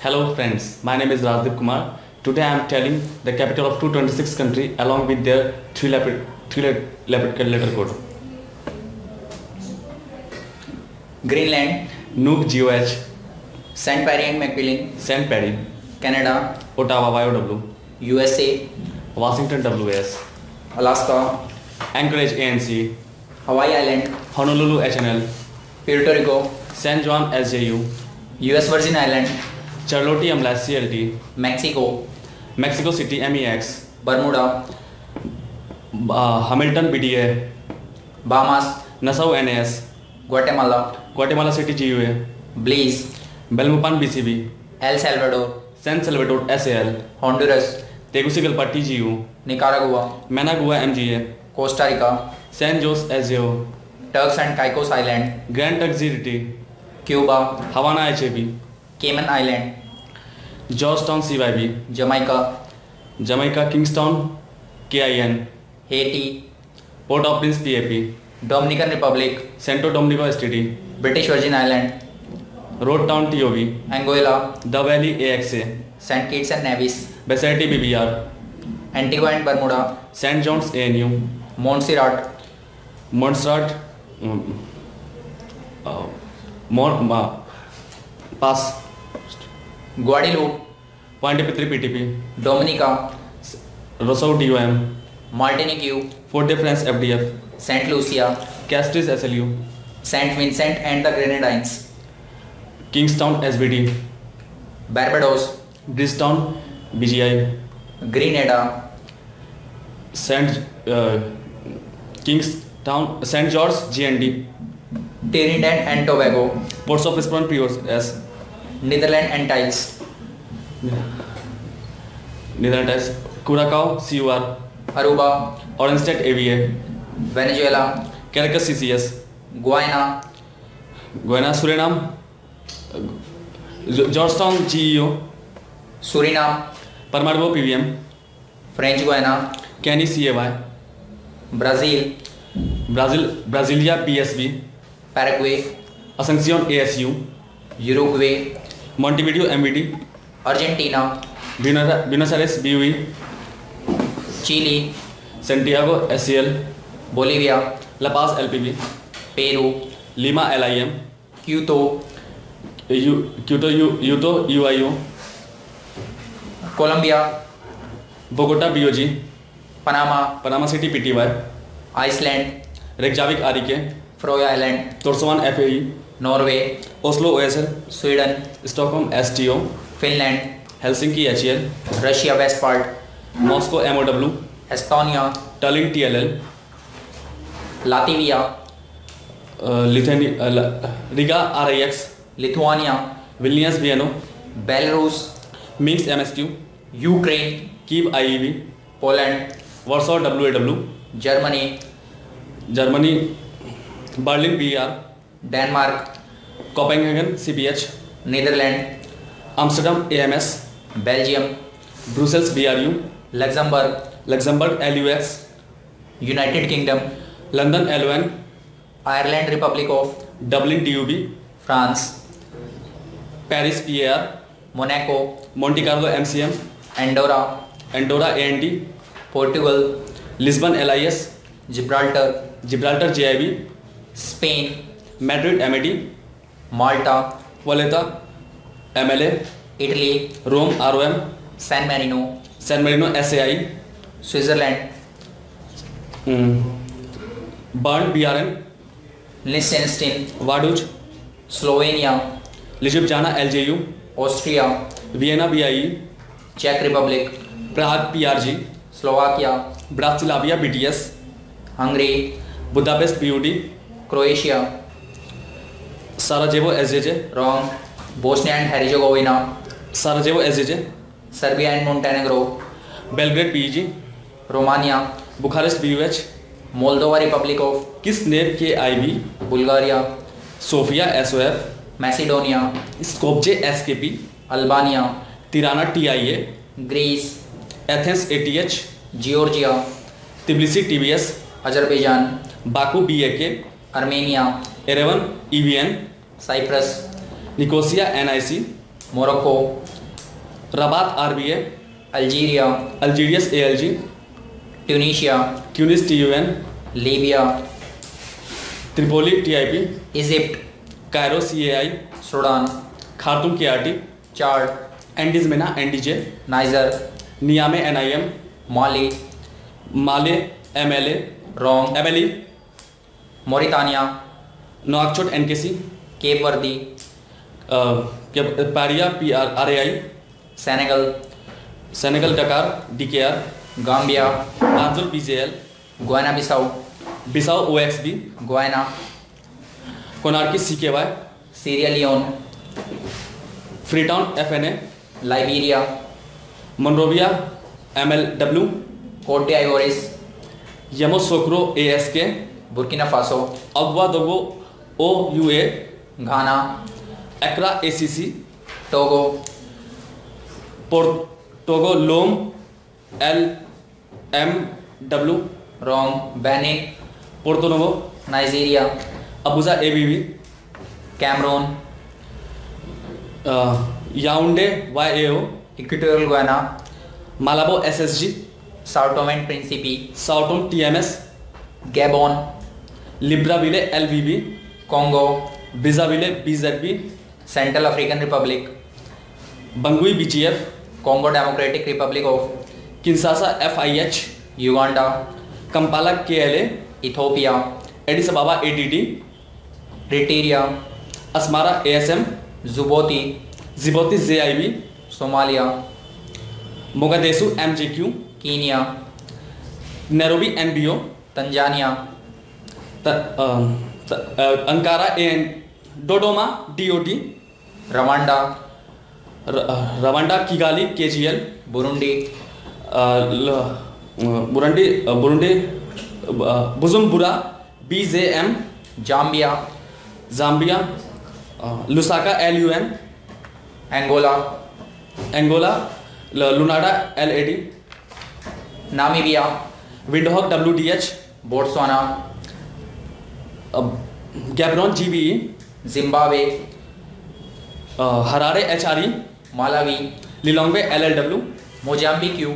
Hello friends, my name is Rajdeep Kumar. Today I am telling the capital of 226 country along with their three letter code. Greenland, Nuuk GOH, St. Parry and McMillan, St. Parry, Canada, Ottawa YOW, USA, Washington WS, Alaska, Anchorage ANC, Hawaii Island, Honolulu HNL, Puerto Rico, San Juan SJU, US Virgin Island, Charlotte MLS CLT, Mexico, Mexico City MEX, Bermuda, Hamilton BDA, Bahamas, Nassau NAS, Guatemala City GUA, Belize, Belmopan BCB, El Salvador, San Salvador SAL, Honduras, Tegucigalpa TGU, Nicaragua, Managua MGA, Costa Rica, San Jose SJO, Turks and Caicos Island, Grand Turk ZT, Cuba, Havana HAB, Cayman Island, Georgetown CYB, Jamaica, Kingstown KIN, Haiti, Port-au-Prince PAP, Dominican Republic, Santo Domingo STD, British Virgin Island, Road Town TOV, Anguilla, The Valley AXA, St. Kitts and Nevis, Bassett BBR, Antigua and Bermuda, St. John's ANU, Montserrat, Montserrat, Pass, Guadeloupe, Pointe-à-Pitre PTP, Dominica, Rousseau DOM, Martinique, Fort-de-France FDF, St. Lucia, Castries SLU, St. Vincent and the Grenadines, Kingstown SBD, Barbados, Bridgetown BGI, Grenada, Kingstown St. George GND, Trinidad and Tobago, Ports of Spain POS, Netherlands Antilles, Netherlands, Curacao CUR, Aruba, Orange State AVA, Venezuela, Caracas CCS, Guyana, Suriname, Georgetown GEO, Suriname, Paramaribo PVM, French Guiana, Kenny CAY, Brazil, Brasilia PSB, Paraguay, Asuncion ASU, Uruguay, Montevideo MVD, Argentina, Buenos Aires BUE, Chile, Santiago SCL, Bolivia, La Paz LPB, Peru, Lima LIM, Quito, Quito UIO, Colombia, Bogota BOG, Panama City PTY, Iceland, Reykjavik REK, Faroe Island, Torshavn FAE, Norway, Oslo OSL, Sweden, Stockholm STO, Finland, Helsinki HEL, Russia West part, Moscow MOW, Estonia, Tallinn TLL, Latvia, Riga RIX, Lithuania, Vilnius VNO, Belarus, Minsk MSQ, Ukraine, Kyiv IEV, Poland, Warsaw WAW, Germany, Berlin BER, Denmark, Copenhagen CPH, Netherlands, Amsterdam AMS, Belgium, Brussels BRU, Luxembourg, LUX, United Kingdom, London LON, Ireland Republic of, Dublin DUB, France, Paris PAR, Monaco, Monte Carlo MCM, Andorra, ANT, Portugal, Lisbon LIS, Gibraltar, JIB, Spain, Madrid MAD, Malta, Valletta MLA, Italy, Rome ROM, San Marino, SAI, Switzerland, Bern BRN, Liechtenstein, Vaduz, Slovenia, Ljubljana LJU, Austria, Vienna BIE, Czech Republic, Prague PRG, Slovakia, Bratislava BTS, Hungary, Budapest BUD, Croatia, Sarajevo SJJ, wrong, Bosnia and Herzegovina, Sarajevo SJJ, Serbia and Montenegro, Belgrade PEG, Romania, Bucharest BUH, Moldova Republic of, Kisnev KIB, Bulgaria, Sofia SOF, Macedonia, Skopje SKP, Albania, Tirana TIA, Greece, Athens ATH, Georgia, Tbilisi TBS, Azerbaijan, Baku BAK, Armenia, Yerevan EVN, Cyprus, Nicosia NIC, Morocco, Rabat RBA, Algeria, Algerius ALG, Tunisia, Tunis TUN, Libya, Tripoli TIP, Egypt, Cairo CAI, Sudan, Khartoum KRT, Chad, Andes MENA NDJ, Niger, Niamey NIM, Mali, Male MLA, Rome, MLE, Mauritania, Nouakchott NKC, Cape Verde, Paria PRAI, Senegal, Senegal Dakar DKR, Gambia, Banjul PJL, Guinea-Bissau, Bissau OXB, Guyana, Conakry CKY, Sierra Leone, Freetown FNA, Liberia, Monrovia MLW, Cote d'Ivoire, Yamoussoukro ASK, Burkina Faso, Ouagadougou OUA, Ghana, Accra ACC, Togo, Togo Lome LMW, Rome, Benin, Porto Novo, Nigeria, Abuja ABB, Cameroon, Yaoundé YAO, Equatorial Guinea, Malabo SSG, Sao Tome and Principe, Sao Tome TMS, Gabon, Libreville LVB, Congo, Brazzaville BZB, Central African Republic, Bangui BGF, Congo Democratic Republic of Kinshasa FIH, Uganda, Kampala KLA, Ethiopia, Addis Ababa ADD, Eritrea, Asmara ASM, Djibouti, ZIB, Somalia, Mogadishu MJQ, Kenya, Nairobi NBO, Tanzania, Ankara AN, Dodoma DOD, Rwanda, Rwanda Kigali KGL, Burundi, Burundi Bujumbura BJM, Zambia, Lusaka LUN, Angola, Lunada LAD, Namibia, Windhoek WDH, Botswana, Gabon GBE, Zimbabwe, Harare HRE, Malawi, Lilongwe LLW, Mozambique,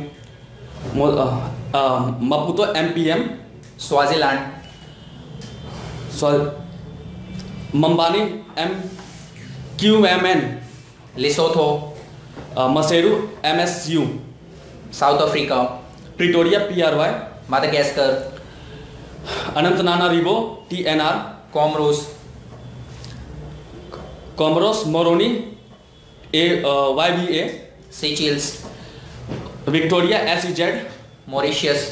Maputo MPM, Swaziland, Mambani MQMN, Lesotho, Maseru MSU, South Africa, Pretoria PRY, Madagascar, Antananarivo TNR, Comoros Moroni YBA, Seychelles, Victoria SEZ, Mauritius,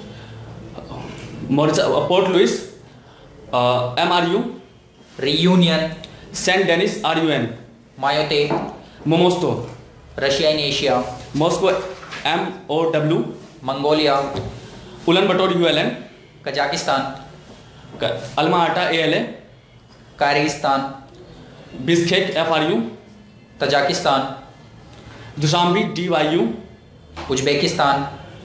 Port Louis MRU, Reunion, Saint Denis RUN, Mayotte, Momosto, Russia in Asia, Moscow MOW, Mongolia, Ulaanbaatar ULN, Kazakhstan, Alma-Ata ALA, Kyrgyzstan, Bishkek FRU, Tajikistan, Dushanbe DYU, Uzbekistan,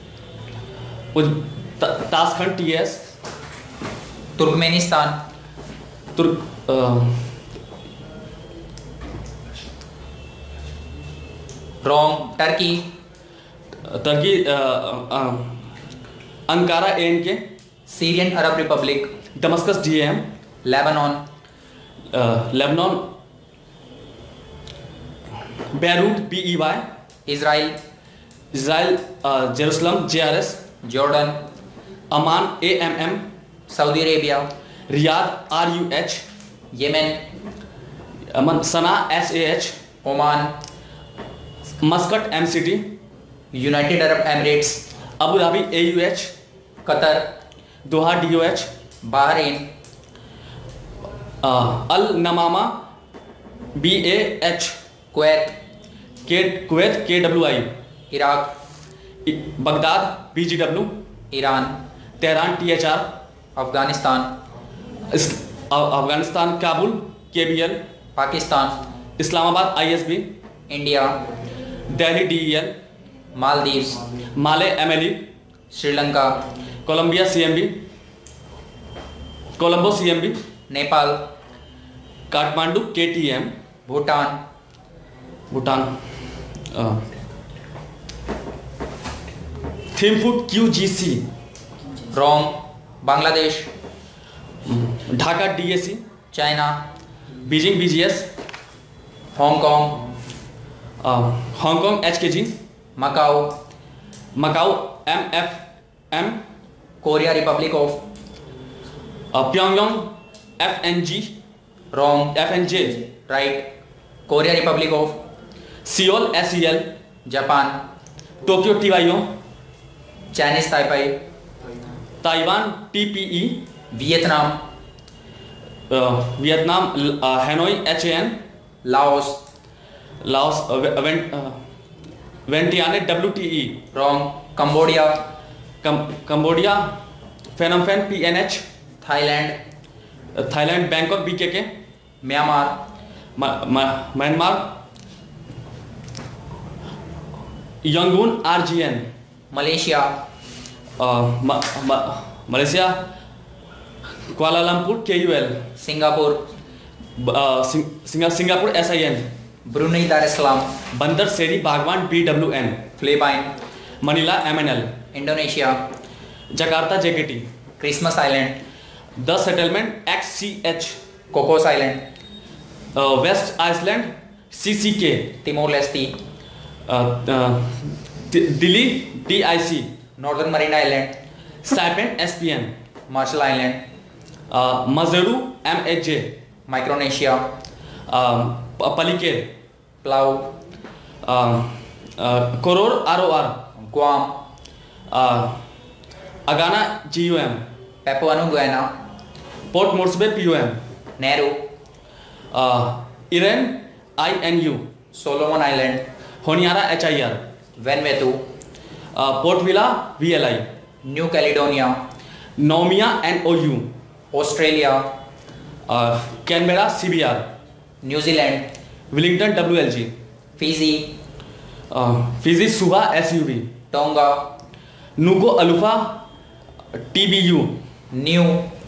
Tashkent TS, Turkmenistan, Rome, Turkey, Ankara ANK, Syrian Arab Republic, Damascus DAM, Lebanon, Beirut BEY, Israel, Jerusalem JRS, Jordan, Amman AMM, Saudi Arabia, Riyadh RUH, Yemen, Sana'a SAH, Oman, Muscat MCT, United Arab Emirates, Abu Dhabi AUH, Qatar, Doha DOH, Bahrain, Al Namama BAH, Kuwait, Kuwait KWI, Iraq, Baghdad BGW, Iran, Tehran THR, Afghanistan, Afghanistan Kabul KBL, Pakistan, Islamabad ISB, India, Delhi DEL, Maldives, Male MLE, Sri Lanka, Colombo CMB, Nepal, Kathmandu KTM, Bhutan, Thimphu QGC. Wrong. Bangladesh. Dhaka DAC. China. Beijing BGS. Hong Kong. Hong Kong HKG. Macau. Macau MFM. Korea Republic of. Pyongyang FNG. Wrong. FNJ. Right. Korea Republic of. Seoul SEL. Japan. Tokyo TYO. Chinese Taipei. Taiwan TPE. Vietnam. Vietnam Hanoi HAN. Laos. Laos Vientiane WTE. Wrong. Cambodia. Cambodia Phnom Penh PNH. Thailand. Thailand Bangkok BKK. Myanmar. Myanmar Yangon RGN. Malaysia. Malaysia Kuala Lumpur KUL. Singapore. Singapore SIN. Brunei Darussalam. Bandar Seri Bhagwan BWN. Philippines. Manila MNL. Indonesia. Jakarta JKT. Christmas Island. The Settlement XCH. Cocos Island. West Iceland CCK. Timor Leste. Delhi DIC. Northern Marine Island. Saipan SPN. Marshall Island. Maseru MAJ. Micronesia. Palikir. Palau. Koror ROR. Guam. Agana GUM. Papua New Guinea. Port Moresby PUM. Nehru. Iran INU. Solomon Island. Honiara HIR. Vanuatu. Port Vila VLI. New Caledonia. Nomia NOU. Australia. Canberra CBR. New Zealand. Wellington WLG. Fiji. Fiji Suva SUV. Tonga. Nuko Alufa TBU. New.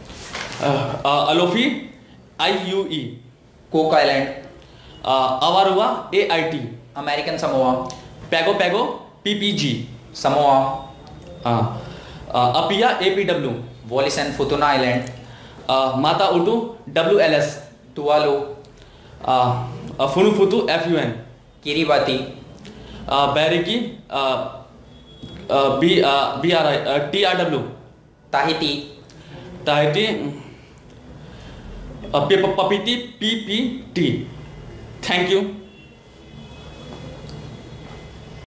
Alofi IUE. Cook Island. Avarua AIT. American Samoa. Pago PPG. Samoa. Apia APW. Wallis and Futuna Island. Mata Utu WLS. Tuvalu. Funufutu FUN. Kiribati. Bariki BRI TRW. Tahiti. Papiti PPT. Thank you.